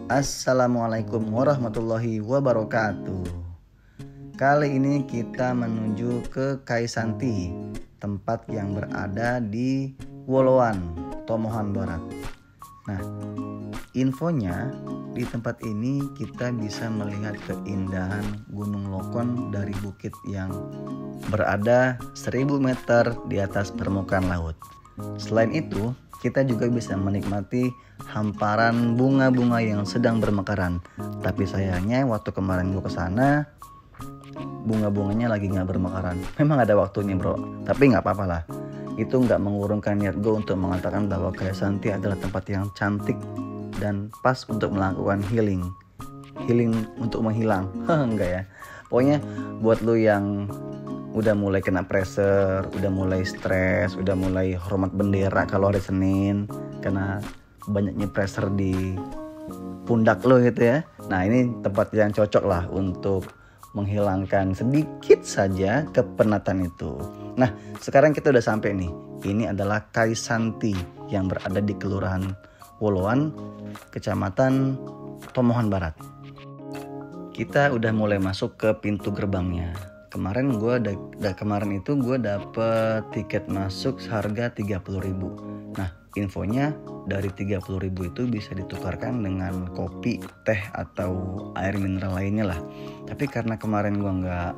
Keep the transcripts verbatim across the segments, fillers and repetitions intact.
Assalamualaikum warahmatullahi wabarakatuh. Kali ini kita menuju ke Kaisanti, tempat yang berada di Woloan, Tomohon Barat. Nah, infonya di tempat ini kita bisa melihat keindahan Gunung Lokon dari bukit yang berada seribu meter di atas permukaan laut. Selain itu, kita juga bisa menikmati hamparan bunga-bunga yang sedang bermekaran. Tapi sayangnya waktu kemarin gue kesana, bunga-bunganya lagi gak bermekaran. Memang ada waktunya bro, tapi gak apa-apa lah. Itu gak mengurungkan niat gue untuk mengatakan bahwa Kaisanti adalah tempat yang cantik dan pas untuk melakukan healing. Healing untuk menghilang, enggak ya. Pokoknya buat lu yang udah mulai kena pressure, udah mulai stres, udah mulai hormat bendera kalau hari Senin karena banyaknya pressure di pundak lo gitu ya. Nah, ini tempat yang cocok lah untuk menghilangkan sedikit saja kepenatan itu. Nah, sekarang kita udah sampai nih. Ini adalah Kaisanti yang berada di Kelurahan Woloan, Kecamatan Tomohon Barat. Kita udah mulai masuk ke pintu gerbangnya. Kemarin gue da, da, kemarin itu gue dapet tiket masuk seharga tiga puluh ribu. Nah, infonya dari tiga puluh ribu itu bisa ditukarkan dengan kopi, teh atau air mineral lainnya lah. Tapi karena kemarin gue nggak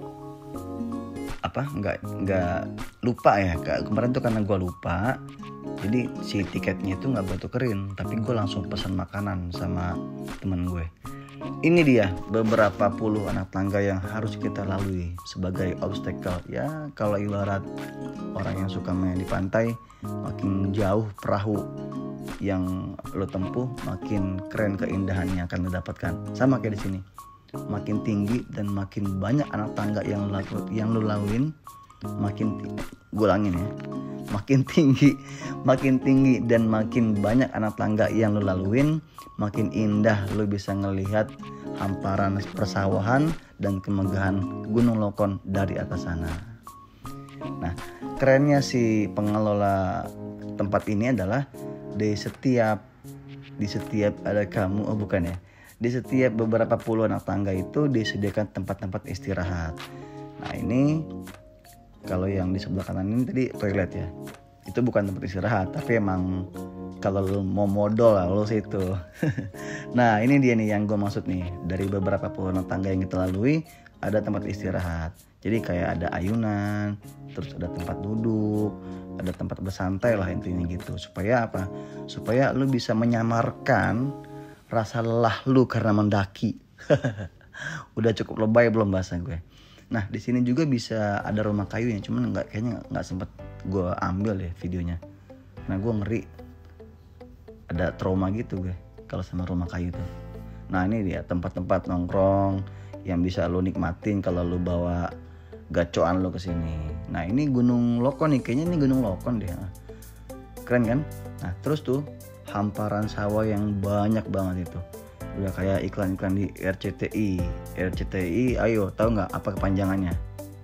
apa nggak nggak lupa ya, kemarin tuh karena gue lupa, jadi si tiketnya itu nggak gue tukerin, tapi gue langsung pesan makanan sama temen gue. Ini dia beberapa puluh anak tangga yang harus kita lalui sebagai obstacle. Ya, kalau ibarat orang yang suka main di pantai, makin jauh perahu yang lo tempuh, makin keren keindahannya akan lo dapatkan. Sama kayak di sini. Makin tinggi dan makin banyak anak tangga yang lo yang lo laluin, makin gue ulangin ya. Makin tinggi, makin tinggi dan makin banyak anak tangga yang lo laluin, makin indah lo bisa ngelihat hamparan persawahan dan kemegahan Gunung Lokon dari atas sana. Nah, kerennya si pengelola tempat ini adalah di setiap di setiap ada kamu oh bukan ya. Di setiap beberapa puluh anak tangga itu disediakan tempat-tempat istirahat. Nah, ini kalau yang di sebelah kanan ini tadi toilet ya. Itu bukan tempat istirahat, tapi emang kalau lu mau modal lah lu situ. Nah, ini dia nih yang gue maksud nih. Dari beberapa puluh tangga yang kita lalui ada tempat istirahat. Jadi kayak ada ayunan, terus ada tempat duduk, ada tempat bersantai lah intinya gitu. Supaya apa? Supaya lu bisa menyamarkan rasa lelah lu karena mendaki. Udah cukup lebay belum bahasa gue. Nah, di sini juga bisa ada rumah kayu yang cuman nggak kayaknya nggak sempet gue ambil deh videonya. Nah, gue ngeri ada trauma gitu gue kalau sama rumah kayu tuh. Nah, ini dia tempat-tempat nongkrong yang bisa lo nikmatin kalau lo bawa gacoan lo ke sini. Nah, ini Gunung Lokon nih, kayaknya ini Gunung Lokon deh. Keren kan? Nah, terus tuh hamparan sawah yang banyak banget itu. Udah kayak iklan-iklan di R C T I. R C T I, ayo tahu nggak apa kepanjangannya?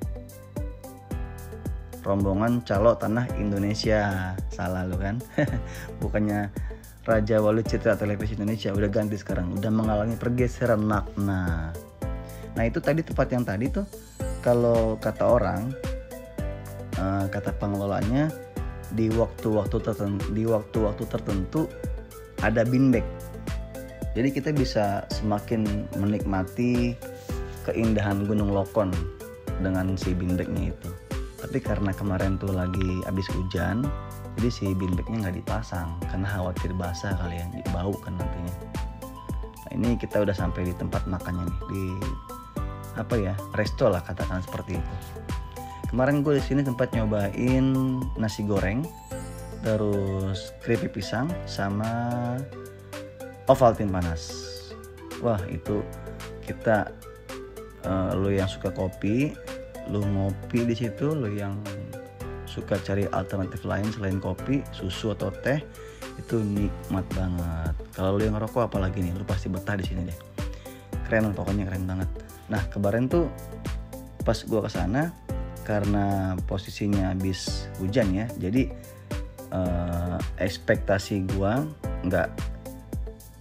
Rombongan Calo Tanah Indonesia. Salah lu kan? Bukannya Raja Wali Citra Televisi Indonesia, udah ganti sekarang. Udah mengalami pergeseran makna. Nah, itu tadi tempat yang tadi tuh kalau kata orang, uh, kata pengelolanya, di waktu-waktu tertentu, di waktu-waktu tertentu ada beanbag. Jadi kita bisa semakin menikmati keindahan Gunung Lokon dengan si beanbagnya itu. Tapi karena kemarin tuh lagi habis hujan, jadi si beanbagnya nggak dipasang karena khawatir basah kali ya, bau kan nantinya. Nah, ini kita udah sampai di tempat makannya nih, di apa ya, resto lah katakan seperti itu. Kemarin gue di sini tempat nyobain nasi goreng, terus keripik pisang sama Ovaltine panas. Wah, itu kita uh, lo yang suka kopi, lo ngopi di situ, lo yang suka cari alternatif lain selain kopi, susu atau teh, itu nikmat banget. Kalau lo yang ngerokok apalagi nih, lo pasti betah di sini deh. Keren, pokoknya keren banget. Nah, kemarin tuh pas gua kesana karena posisinya habis hujan ya, jadi uh, ekspektasi gua nggak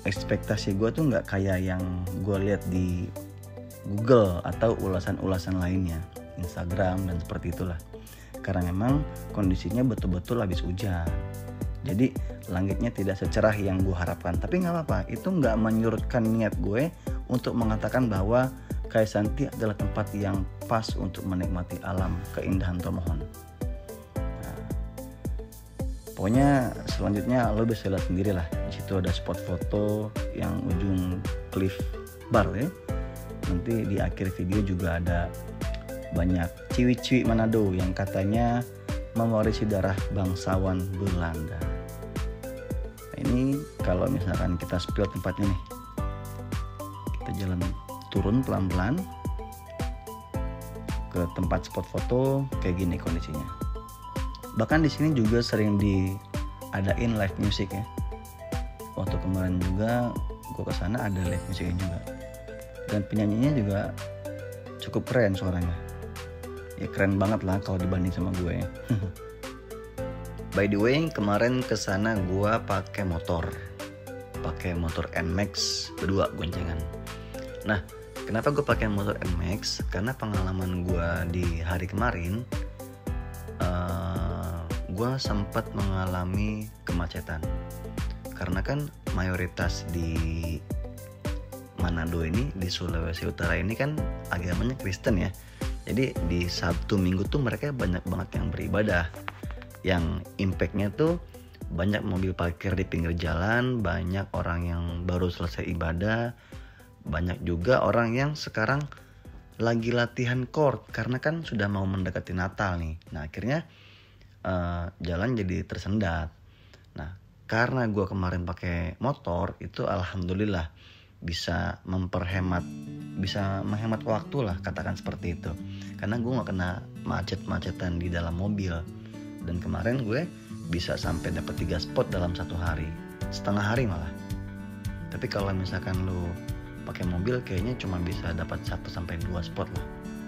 ekspektasi gue tuh nggak kayak yang gue lihat di Google atau ulasan-ulasan lainnya, Instagram dan seperti itulah. Karena memang kondisinya betul-betul habis hujan. Jadi langitnya tidak secerah yang gue harapkan. Tapi nggak apa-apa, itu nggak menyurutkan niat gue untuk mengatakan bahwa Kaisanti adalah tempat yang pas untuk menikmati alam keindahan Tomohon. Nah, pokoknya selanjutnya lo bisa lihat sendiri lah. Di situ ada spot foto yang ujung cliff bar ya. Nanti di akhir video juga ada banyak ciwi-ciwi Manado yang katanya mewarisi darah bangsawan Belanda. Nah, ini kalau misalkan kita spill tempatnya nih, kita jalan turun pelan-pelan ke tempat spot foto kayak gini kondisinya. Bahkan di sini juga sering diadain live music ya. Waktu kemarin juga gue kesana ada live musiknya juga. Dan penyanyinya juga cukup keren suaranya. Ya keren banget lah kalau dibanding sama gue. By the way, kemarin kesana gue pakai motor, pakai motor N Max berdua goncengan. Nah, kenapa gue pakai motor N Max? Karena pengalaman gue di hari kemarin, uh, gue sempat mengalami kemacetan. Karena kan mayoritas di Manado ini, di Sulawesi Utara ini kan agamanya Kristen ya. Jadi di Sabtu Minggu tuh mereka banyak banget yang beribadah. Yang impactnya tuh banyak mobil parkir di pinggir jalan, banyak orang yang baru selesai ibadah, banyak juga orang yang sekarang lagi latihan chord karena kan sudah mau mendekati Natal nih. Nah akhirnya uh, jalan jadi tersendat. Nah karena gue kemarin pakai motor itu alhamdulillah bisa memperhemat, bisa menghemat waktu lah katakan seperti itu. Karena gue gak kena macet-macetan di dalam mobil. Dan kemarin gue bisa sampai dapat tiga spot dalam satu hari, setengah hari malah. Tapi kalau misalkan lo pakai mobil kayaknya cuma bisa dapat satu sampai dua spot lah.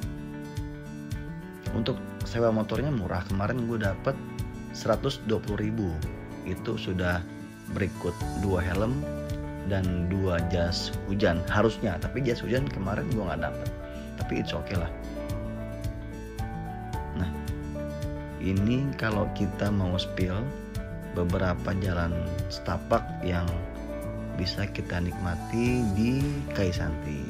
Untuk sewa motornya murah, kemarin gue dapat seratus dua puluh ribu. Itu sudah berikut dua helm dan dua jas hujan harusnya, tapi jas hujan kemarin gue nggak dapet. Tapi it's okay lah. Nah, ini kalau kita mau spill beberapa jalan setapak yang bisa kita nikmati di Kaisanti.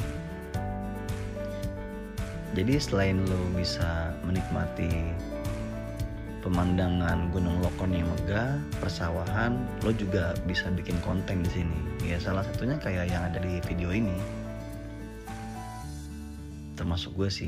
Jadi selain lo bisa menikmati pemandangan Gunung Lokon yang megah, persawahan, lo juga bisa bikin konten di sini. Ya salah satunya kayak yang ada di video ini. Termasuk gue sih.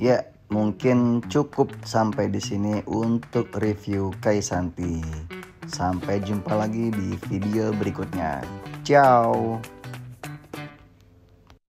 Ya, mungkin cukup sampai di sini untuk review Kaisanti. Sampai jumpa lagi di video berikutnya. Ciao.